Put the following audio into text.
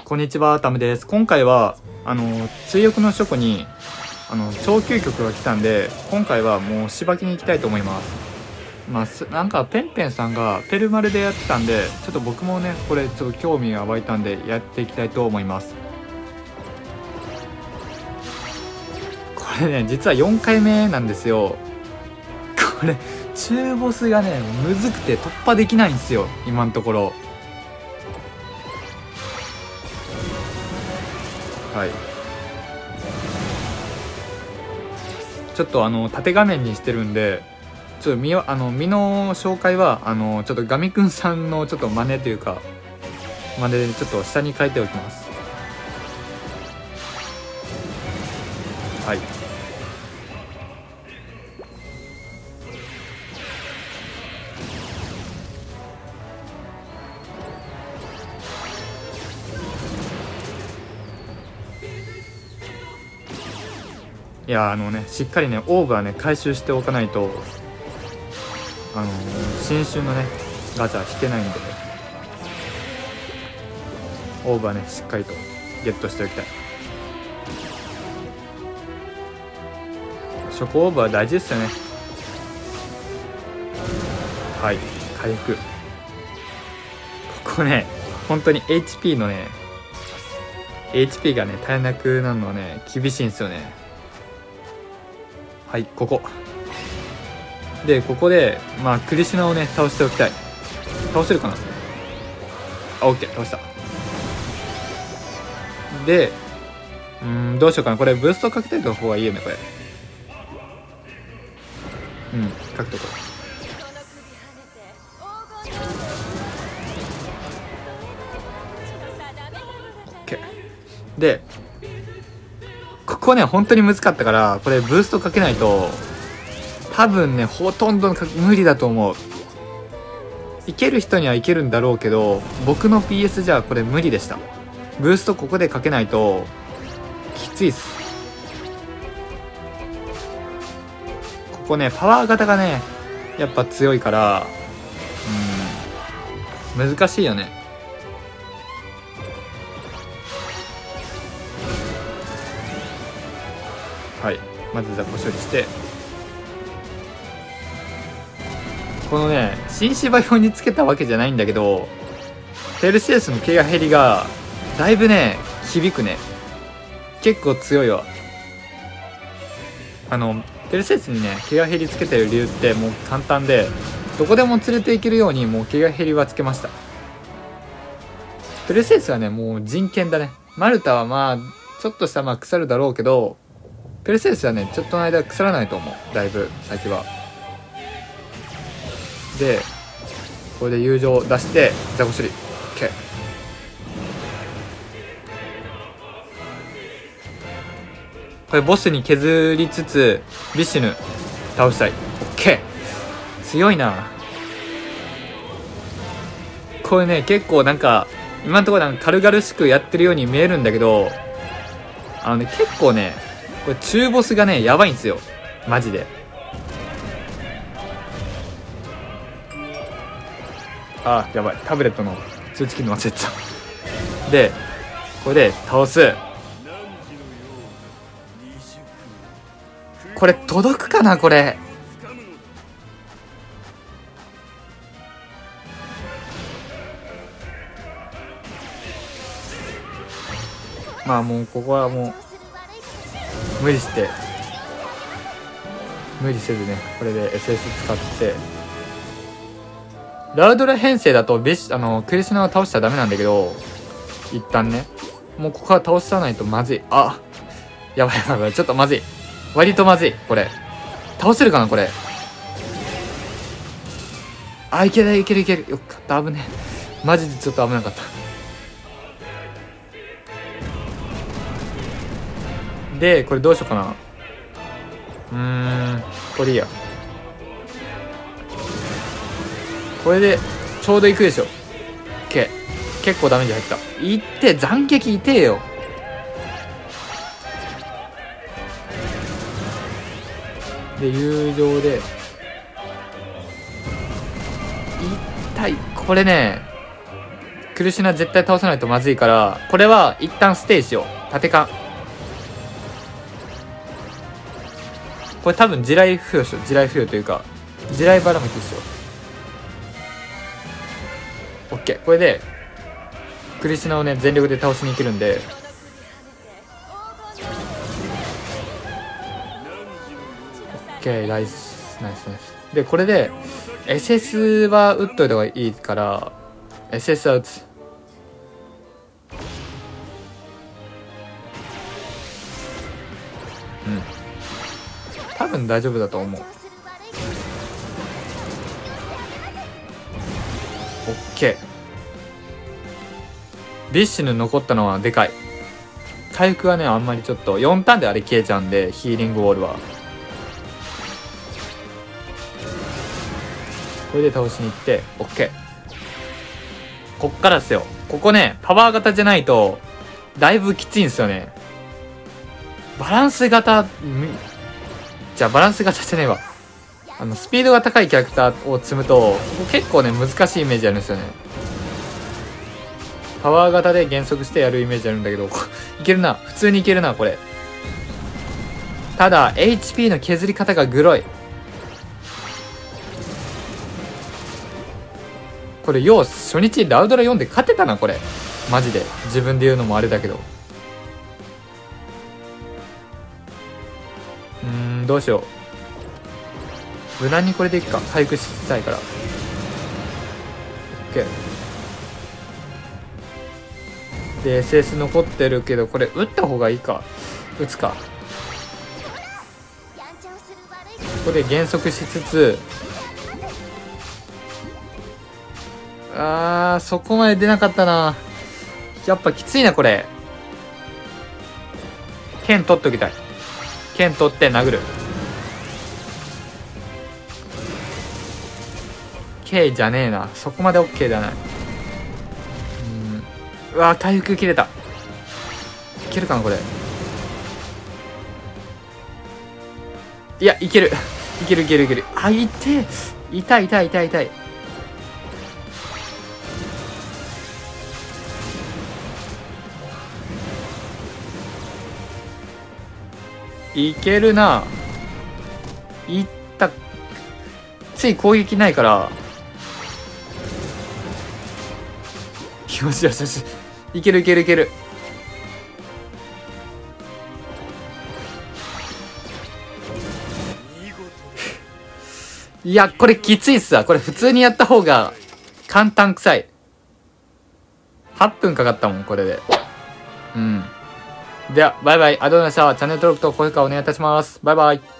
こんにちは、タムです。今回は追憶の書庫に超究極が来たんで、今回はもうしばきに行きたいと思います。なんかペンペンさんがペルマルでやってたんで、ちょっと僕もねこれちょっと興味が湧いたんでやっていきたいと思います。これね実は4回目なんですよ。これ中ボスがねむずくて突破できないんですよ今のところ。はい、ちょっと縦画面にしてるんで、ちょっと身の紹介はちょっとガミくんさんのちょっと真似というか真似でちょっと下に書いておきます。はい、いやしっかりねオーブはね回収しておかないと新春のねガチャ引けないんで、オーブはねしっかりとゲットしておきたい。食オーブは大事ですよね。はい、回復。ここね本当に HP のね HP がね足りなくなるのはね厳しいんですよね。はい、ここでクリシュナをね倒しておきたい。倒せるかなあ、 OK 倒した。でどうしようかな。これブーストかけておいた方がいいよねこれ。かけとこう。 OK でここね本当に難かったから、これブーストかけないと多分ねほとんど無理だと思う。いける人にはいけるんだろうけど、僕の PS じゃこれ無理でした。ブーストここでかけないときついっす。ここねパワー型がねやっぱ強いから難しいよね。はい、まず雑魚処理して、このね新芝用につけたわけじゃないんだけど、ペルセウスのケアヘリがだいぶね響くね。結構強いわ。ペルセウスにねケアヘリつけてる理由ってもう簡単で、どこでも連れて行けるようにもうケアヘリはつけました。ペルセウスはねもう人権だね。マルタはちょっとした腐るだろうけど、ペルセウスはねちょっとの間腐らないと思う、だいぶ先は。でこれで友情出して雑魚処理 OK。 これボスに削りつつビシュヌ倒したい。 OK 強いな。これね結構なんか今のところ軽々しくやってるように見えるんだけど、結構ねこれ中ボスがねやばいんですよマジで。あ、やばい、タブレットの通知機能忘れてた。でこれで倒す。これ届くかなこれ。もうここはもう無理せずねこれで SS 使って、ラウドラ編成だとクリシュナを倒しちゃダメなんだけど、一旦ねもうここは倒さないとまずい。あ、やばいやばい、ちょっとまずい、割とまずい。これ倒せるかなこれ。あ、いけるいけるいける、よかった。危ねえ、マジでちょっと危なかった。でこれどうしようかな。これいいや。これでちょうどいくでしょ。 OK、 結構ダメージ入った。いって斬撃痛えよ。で友情で痛い。これねクリシュナ絶対倒さないとまずいから、これは一旦ステイしよう。縦勘。これ多分地雷付与しよう。地雷付与というか、地雷ばらまきしよう。オッケー。これで、クリシュナをね、全力で倒しにいけるんで、オッケー、ナイス、ナイス、ナイス。で、これで、SS は打っといた方がいいから、SS は打つ。うん。多分大丈夫だと思う。オッケー。ビッシュの残ったのはでかい。回復はね、あんまりちょっと、4ターンであれ消えちゃうんで、ヒーリングウォールは。これで倒しに行って、オッケー。こっからですよ。ここね、パワー型じゃないと、だいぶきついんですよね。バランス型、じゃあバランス型じゃねえわ。スピードが高いキャラクターを積むと、結構ね、難しいイメージあるんですよね。パワー型で減速してやるイメージあるんだけど、いけるな。普通にいけるな、これ。ただ、HP の削り方がグロい。これ、よう、初日ラウドラ4で勝てたな、これ。マジで。自分で言うのもあれだけど。どうしよう。無難にこれでいくか。回復したいから。OK。で、SS 残ってるけど、これ、打った方がいいか。打つか。ここで減速しつつ、そこまで出なかったな。やっぱきついな、これ。剣取っときたい。剣取って殴る。K じゃねえな。そこまで OK ではない。うわー、回復切れた。いけるかな、これ。いや、いける。いけるいけるいける。あ、痛い。痛い痛い痛い痛い。いけるな。いった。つい攻撃ないから。よしよしよし。いけるいけるいける。いや、これきついっすわ。これ普通にやった方が簡単くさい。8分かかったもん、これで。では、バイバイ。ありがとうございました。チャンネル登録と高評価お願いいたします。バイバイ。